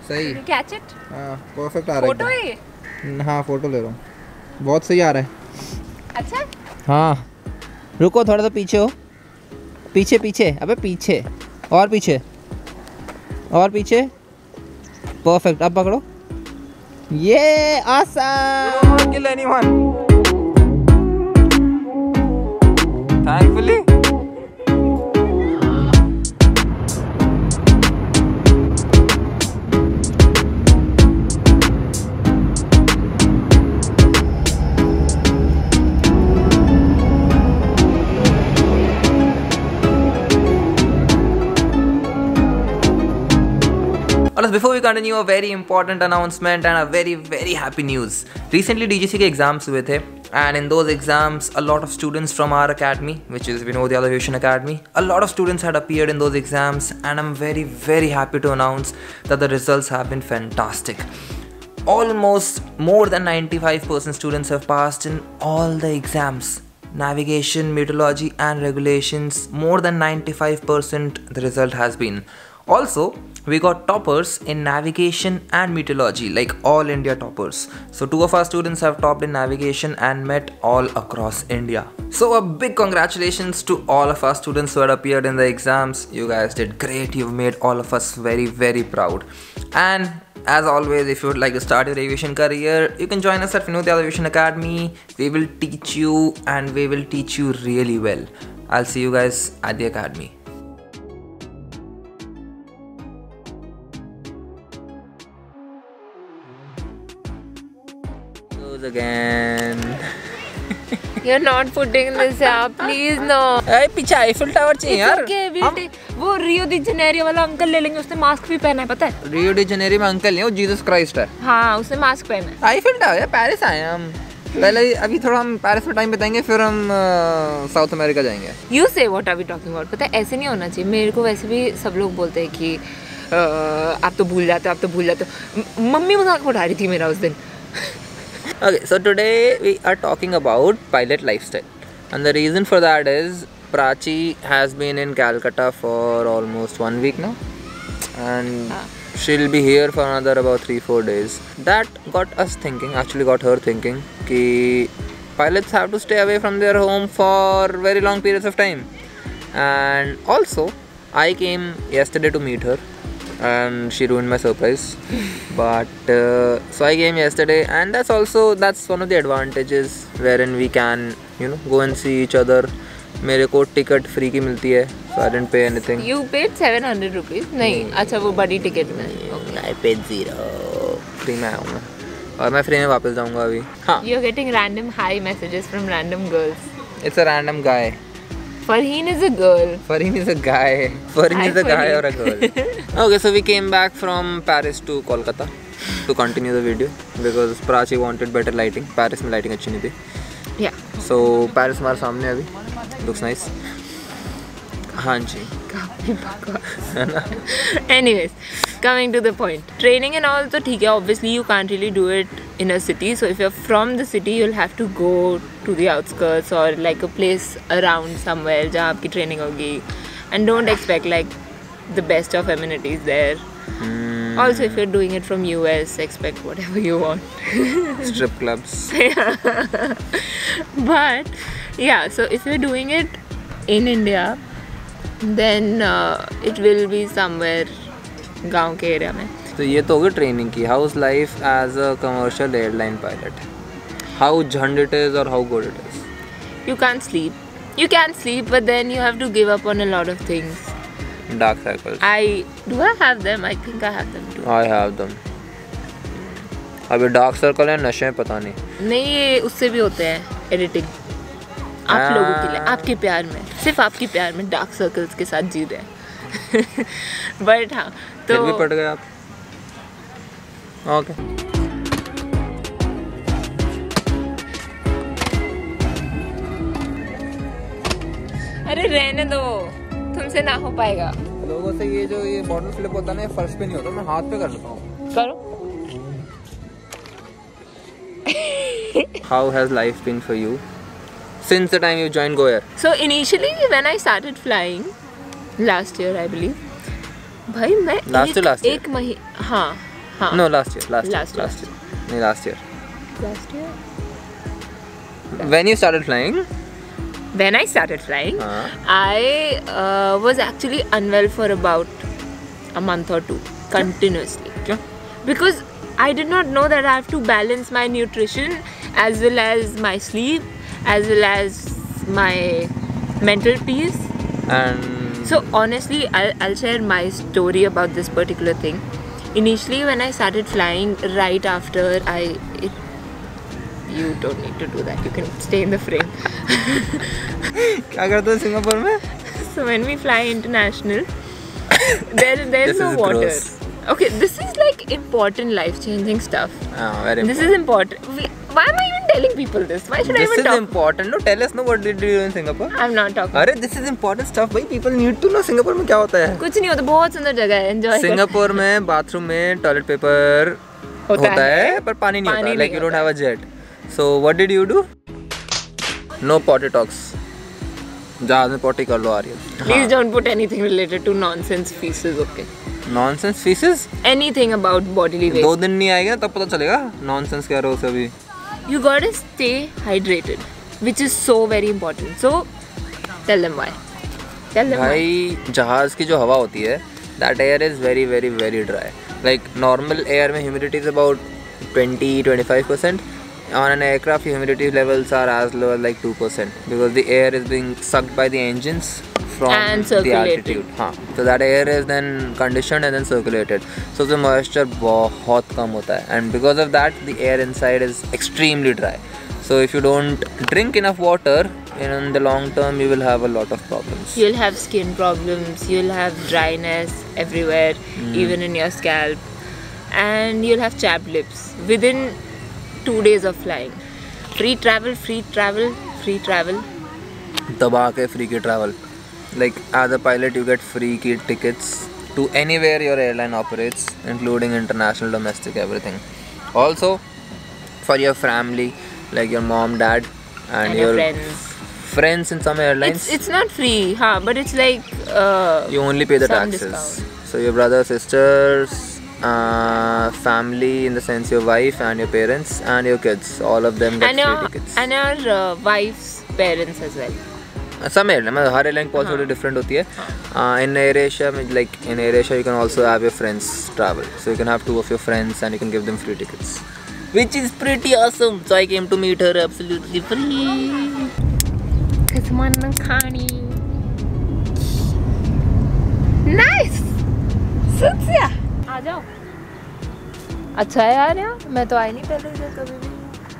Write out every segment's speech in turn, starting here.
सही। Catch it? हाँ perfect आ रहा है। फोटो है ये? हाँ फोटो ले रहा हूँ, बहुत सही आ रहा है। अच्छा हाँ रुको थोड़ा सा पीछे हो, पीछे पीछे, अबे पीछे और पीछे और पीछे, परफेक्ट। अब पकड़ो, ये awesome! Kill anyone. Thankfully. Alright, before we continue, a very important announcement and a very happy news. Recently DGC के exams हुए थे, and in those exams a lot of students from our academy, which is Vinod Yadav Aviation Academy, a lot of students had appeared in those exams, and I'm very happy to announce that the results have been fantastic. Almost more than 95% students have passed in all the exams. Navigation, meteorology and regulations, more than 95% the result has been. Also, we got toppers in navigation and meteorology, like all India toppers. So 2 of our students have topped in navigation and met all across India. So a big congratulations to all of our students who had appeared in the exams. You guys did great. You've made all of us very proud. And as always, if you would like to start your aviation career, you can join us at Vinod Yadav Aviation Academy. We will teach you, and we will teach you really well. I'll see you guys at the academy. Again. You're not putting this up, please no. अरे पीछे Eiffel tower चाहिए यार। Okay, we'll take वो Rio de Janeiro वाला uncle ले लेंगे, उसने mask भी पहना है पता है। रियो डी जेनेरियो में अंकल नहीं, वो जीसस क्राइस्ट है। हाँ उसने मास्क पहना है। आईफिल टावर, पेरिस आए हैं हम। पहले अभी थोड़ा हम पेरिस में टाइम बिताएंगे, फिर हम साउथ अमेरिका जाएंगे। You say what are we talking about? पता है ऐसे नहीं होना चाहिए। मेरे को वैसे भी सब लोग बोलते हैं कि आप तो भूल जाते हो, आप तो भूल जाते हो। मम्मी मजाक उड़ा रही थी मेरा उस दिन। Okay, so today we are talking about pilot lifestyle, and the reason for that is Prachi has been in Calcutta for almost 1 week now, and she'll be here for another about 3-4 days. That got us thinking, actually got her thinking, कि pilots have to stay away from their home for very long periods of time. And also, I came yesterday to meet her, and she ruined my surprise. But so I came yesterday, and that's one of the advantages wherein we can, go and see each other. मेरे को ticket free की मिलती है, so I didn't pay anything. You paid 700 rupees? नहीं, अच्छा वो बड़ी ticket में। I paid 0. फ्री में आया हूँ मैं, और मैं फ्री में वापस जाऊँगा अभी। हाँ। You're getting random hi messages from random girls. It's a random guy. Farheen is a girl. Farheen is a guy. Farheen is a guy or a girl. Okay, so we came back from Paris to Kolkata to continue the video because Prachi wanted better lighting. Paris में lighting अच्छी नहीं थी. Yeah. So Paris हमारे सामने अभी. Looks nice. हाँ जी. काफी बकवास. Anyways, coming to the point. Training and all तो ठीक है. Obviously you can't really do it in a city. So if you're from the city, you'll have to go to the outskirts or like a place around somewhere जहाँ आपकी training होगी. And don't expect like the best of amenities there. Also, if you're doing it from US, expect whatever you want. Strip clubs. But yeah, so if you're doing it in India, then it will be somewhere गांव के area में. तो ये तो होगी training की. How's life as a commercial airline pilot? How झंड it is or how good it is? You can't sleep. You can sleep, but then you have to give up on a lot of things. Dark circles. Do I have them? I think I have them too. I have them. अभी dark circle है, नशे हैं पता नहीं. नहीं ये उससे भी होते हैं एडिटिंग. आप लोगों के लिए, आपके प्यार में, सिर्फ आपके प्यार में डार्क सर्कल्स के साथ जी रहे हैं. बट हाँ तो फिर भी पड़ गए आप. ओके. अरे रहने दो, तुमसे ना हो पाएगा. लोगों से ये बॉटल फ्लिप होता है ना, फर्श पे नहीं होता, मैं हाथ पे कर लेता हूँ. करो. How has life been for you since the time you joined Go Air? So initially when I started flying last year I believe, भाई मैं last year? एक महीना, हाँ हाँ. No, last year. Last year. No, last year. Last year. When you started flying? When I started flying, I was actually unwell for about a month or two continuously. Kyun? Because I did not know that I have to balance my nutrition as well as my sleep, as well as my mental peace. And So honestly, I'll share my story about this particular thing. Initially, when I started flying, right after you don't need to do that. You can stay in the frame. क्या करते हो Singapore में? So when we fly international, there's This no is water. gross. Okay, this is like important life-changing stuff. Very This is important. Why am I even telling people this? Why should I This even is talk? important. No, tell us. No, what did you do in Singapore? I'm not talking. अरे this is important stuff भाई. People need to know Singapore में क्या होता है. कुछ नहीं होता, बहुत सुंदर जगह है. Enjoy. सिंगापुर में बाथरूम में टॉयलेट पेपर होता है पर पानी नहीं होता. Like you don't have a jet. So what did you do? No potty talks. जहाज में potty कर लो आ रही है. Please don't put anything related to nonsense feces, okay? Nonsense feces? Anything about bodily waste. 2 दिन नहीं आएगा तब पता चलेगा. Nonsense कह रहे हो सभी. You gotta stay hydrated, which is so very important. So, tell them why. Tell them why. भाई जहाज की जो हवा होती है that air is very very very dry. Like normal air में humidity is about 20-25%. On an aircraft humidity levels are as low as like 2% because the air is being sucked by the engines from And the circulated. altitude. हाँ, so that air is then conditioned and then circulated. So the moisture बहुत कम होता है and because of that the air inside is extremely dry. So if you don't drink enough water in the long term you will have a lot of problems. You'll have skin problems, you'll have dryness everywhere, even in your scalp, and you'll have chapped lips within 2 days of flying. Free travel, free travel, free travel. दबा के free की travel. Like as a pilot you get free key tickets to anywhere your airline operates, including international, domestic, everything. Also for your family, like your mom, dad, and your your friends. in some airlines. It's not free, but it's like You only pay the some taxes. discount. So your brothers, sisters, family in the sense your wife and your parents and your kids, all of them get free tickets. and your wife's parents as well. Some airline, मतलब हर airline possibly different होती है. In AirAsia, like in AirAsia, you can also have your friends travel. So you can have 2 of your friends and you can give them free tickets, which is pretty awesome. So I came to meet her absolutely free. Kasman khani. Nice. सुत्या. आ जाओ. अच्छा है यार यहाँ. मैं तो आई नहीं पहले इधर कभी भी.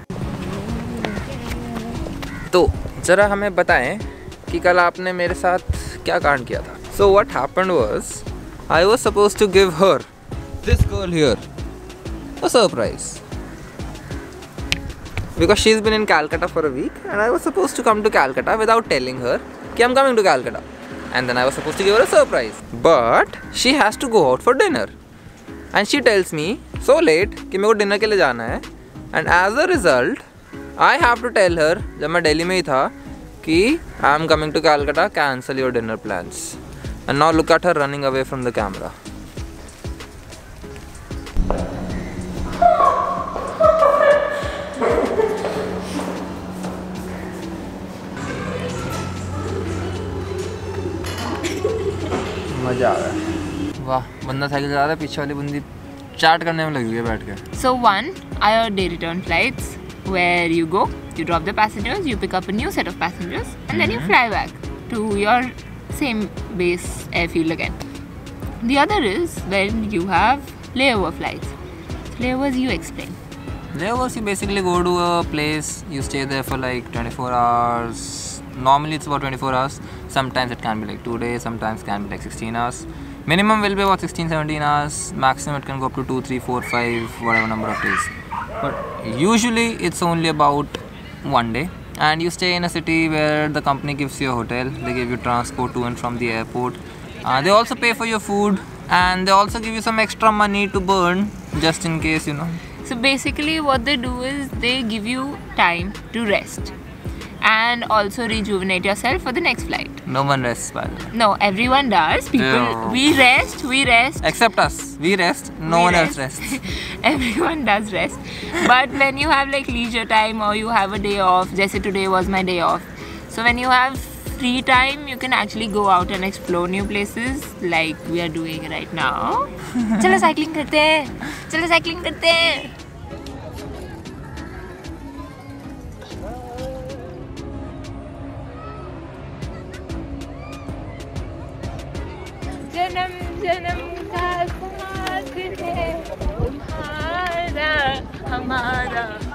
तो जरा हमें बताएं कि कल आपने मेरे साथ क्या कांड किया था. So what happened was, I was supposed to give her, this girl here, a surprise. Because she's been in Calcutta for a week and I was supposed to come to Calcutta without telling her कि I'm coming to Calcutta. And then I was supposed to give her a surprise. But she has to go out for dinner. And she tells me so late कि मेरे को dinner के लिए जाना है. And as a result, I have to tell her जब मैं दिल्ली में ही था कि I am coming to Calcutta, cancel your dinner plans. And now look at her running away from the camera. मजा आ रहा है. वाह, बंदा साइकिल चला रहा है, पीछे वाली बंदी चाट करने में लगी हुई है बैठ के. So one, our day return flights where you go, you drop the passengers, you pick up a new set of passengers, and then you fly back to your same base airfield again. The other is when you have layover flights. Layovers you explain. Layovers, you basically go to a place, you stay there for like 24 hours. Normally it's about 24 hours. Sometimes it can be like 2 days, sometimes it can be like 16 hours. Minimum will be about 16-17 hours. Maximum it can go up to 2, 3, 4, 5, whatever number of days. But usually it's only about 1 day. And you stay in a city where the company gives you a hotel. They give you transport to and from the airport. They also pay for your food. And they also give you some extra money to burn just in case, you know. So basically what they do is they give you time to rest. and also rejuvenate yourself for the next flight. No one rests, by the way. No, everyone does. People, No. we rest. Except us. We rest. No We one else rest. rests. Everyone does rest. But when you have like leisure time or you have a day off, just today was my day off. So when you have free time, you can actually go out and explore new places like we are doing right now. चलो cycling करते हैं. चलो cycling करते हैं. जन्म जन्म का साथ है तुम्हारा हमारा.